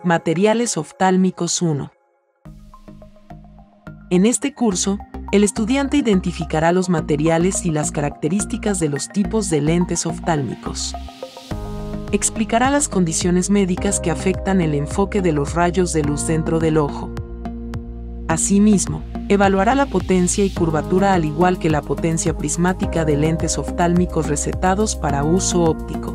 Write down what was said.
Materiales oftálmicos 1. En este curso, el estudiante identificará los materiales y las características de los tipos de lentes oftálmicos. Explicará las condiciones médicas que afectan el enfoque de los rayos de luz dentro del ojo. Asimismo, evaluará la potencia y curvatura al igual que la potencia prismática de lentes oftálmicos recetados para uso óptico.